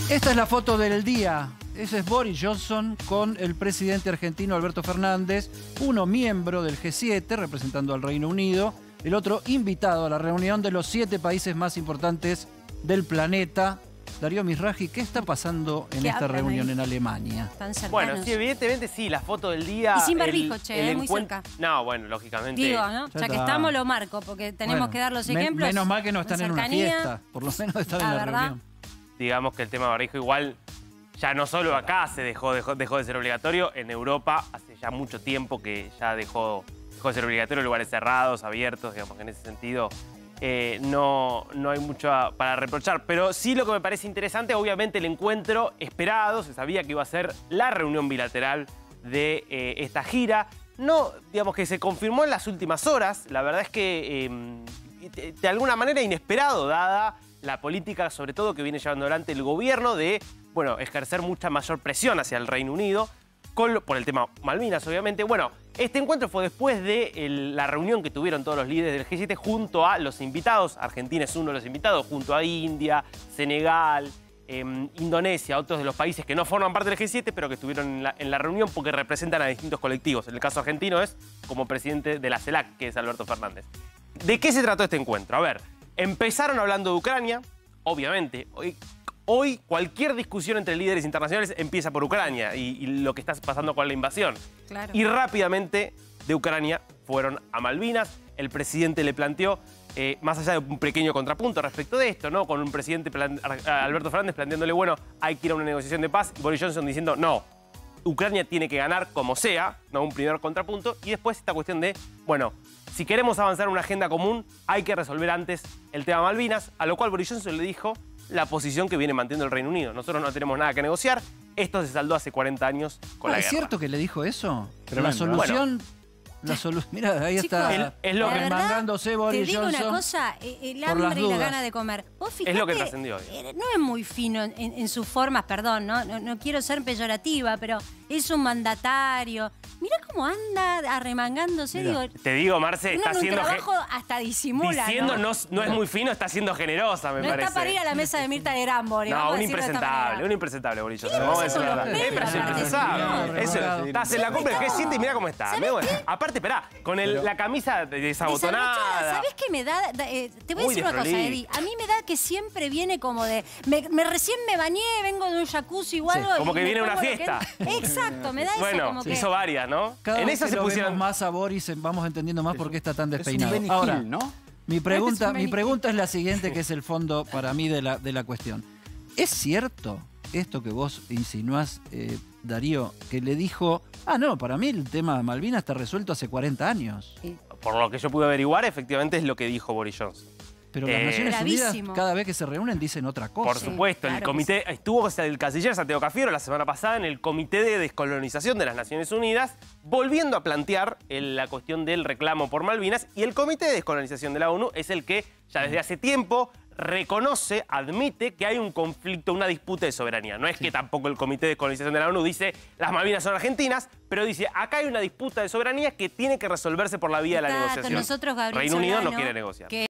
Esta es la foto del día. Ese es Boris Johnson con el presidente argentino Alberto Fernández, uno miembro del G7 representando al Reino Unido, el otro invitado a la reunión de los 7 países más importantes del planeta. Darío Misraji, ¿qué está pasando en esta reunión en Alemania? Bueno, sí, evidentemente sí, la foto del día... Y sin barbijo, muy cerca. No, bueno, lógicamente... Digo, ¿no? Ya que estamos, lo marco, porque tenemos que dar los ejemplos. Menos mal que no están en una fiesta, por lo menos están en la reunión. Digamos que el tema barbijo igual, ya no solo acá se dejó de ser obligatorio, en Europa hace ya mucho tiempo que ya dejó de ser obligatorio, lugares cerrados, abiertos, digamos que en ese sentido... no hay mucho para reprochar, pero sí lo que me parece interesante, obviamente el encuentro esperado, se sabía que iba a ser la reunión bilateral de esta gira, no, digamos que se confirmó en las últimas horas, la verdad es que de alguna manera inesperado, dada la política sobre todo que viene llevando adelante el gobierno de, bueno, ejercer mucha mayor presión hacia el Reino Unido, por el tema Malvinas, obviamente. Bueno, este encuentro fue después de la reunión que tuvieron todos los líderes del G7 junto a los invitados. Argentina es uno de los invitados, junto a India, Senegal, Indonesia, otros de los países que no forman parte del G7, pero que estuvieron en la reunión porque representan a distintos colectivos. En el caso argentino es como presidente de la CELAC, que es Alberto Fernández. ¿De qué se trató este encuentro? A ver, empezaron hablando de Ucrania, obviamente. Hoy cualquier discusión entre líderes internacionales empieza por Ucrania y lo que está pasando con la invasión. Claro. Y rápidamente de Ucrania fueron a Malvinas. El presidente le planteó, más allá de un pequeño contrapunto respecto de esto, ¿no? Con un presidente, Alberto Fernández, planteándole, bueno, hay que ir a una negociación de paz. Y Boris Johnson diciendo, no, Ucrania tiene que ganar como sea, ¿no? Un primer contrapunto. Y después esta cuestión de, bueno, si queremos avanzar en una agenda común, hay que resolver antes el tema Malvinas. A lo cual Boris Johnson le dijo la posición que viene manteniendo el Reino Unido. Nosotros no tenemos nada que negociar. Esto se saldó hace 40 años con la guerra. ¿Es cierto que le dijo eso? Tremendo, la solución... Bueno, mira, ahí está. Es lo que mangándose Boris Johnson. Te digo una cosa, el hambre y la gana de comer. Vos fijate, es lo que trascendió hoy. No es muy fino en sus formas, perdón, no quiero ser peyorativa, pero es un mandatario. Mirá cómo anda arremangándose. Digo, te digo, Marce, está haciendo... trabajo hasta disimula. Diciendo no es muy fino, está siendo generosa, me parece. No está para ir a la mesa de Mirta Legrand, Boris. No, un impresentable, Boris Johnson. Vamos a decir la verdad. Es impresentable. Estás en la cumbre del G7 y mirá cómo está. Aparte, esperá, con la camisa desabotonada. ¿Sabés qué me da? Te voy a decir una cosa, Eddie. A mí me da que siempre viene como de... recién me bañé, vengo de un jacuzzi o algo. Como que viene una fiesta. Exacto, me da eso como que... Bueno, hizo varias, ¿no? Cada vez que lo vemos más a Boris, vamos entendiendo más por qué está tan despeinado. Ahora, ¿no? Mi pregunta es la siguiente, que es el fondo para mí de la cuestión. ¿Es cierto esto que vos insinuás, Darío, que le dijo, no, para mí el tema de Malvinas está resuelto hace 40 años? Por lo que yo pude averiguar, efectivamente es lo que dijo Boris Johnson. Pero las Naciones Unidas, cada vez que se reúnen, dicen otra cosa. Por supuesto, el comité estuvo el canciller Santiago Cafiero la semana pasada en el Comité de Descolonización de las Naciones Unidas, volviendo a plantear la cuestión del reclamo por Malvinas, y el Comité de Descolonización de la ONU es el que ya desde hace tiempo reconoce, admite que hay un conflicto, una disputa de soberanía. No es que tampoco el Comité de Descolonización de la ONU dice las Malvinas son argentinas, pero dice acá hay una disputa de soberanía que tiene que resolverse por la vía de la negociación. Nosotros, Gabriel Reino Unido Solano, no quiere negociar.